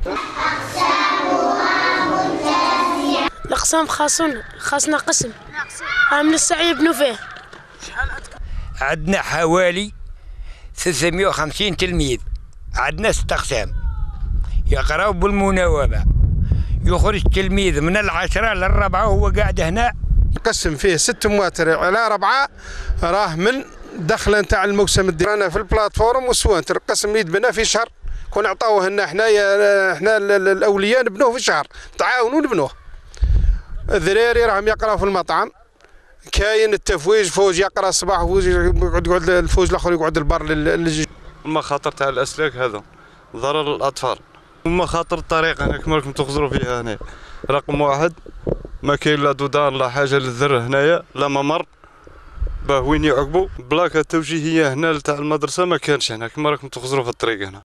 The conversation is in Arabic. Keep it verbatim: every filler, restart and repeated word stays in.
الأقسام خاصون خاصنا قسم من السعي يبنوا فيه. عندنا حوالي ثلاثمائة وخمسين تلميذ، عندنا ست أقسام يقرأوا بالمناوبة، يخرج تلميذ من العشرة للربعة وهو قاعد هنا. قسم فيه ست مواتر على ربعة راه من دخله نتاع الموسم الدراسي. انا في البلاتفورم والسوانتر قسم يتبنى في شهر، كون عطاوه لنا حنايا حنا الاولياء نبنوه في شهر، تعاونوا نبنوه. الذراري راهم يقراوا في المطعم، كاين التفويج، فوج يقرا الصباح وفوج يقعد يقعد الفوج الاخر يقعد البر للجي. المخاطر تاع الاسلاك هذا ضرر للاطفال، ومخاطر الطريق هنا كما راكم تخزروا فيها هنا. رقم واحد ما كاين لا دودار لا حاجه للذر هنايا، لا ممر باه وين يعقبوا. بلاكه توجيهيه هنا تاع المدرسه ما كانش هنا كما راكم تخزروا في الطريق هنا.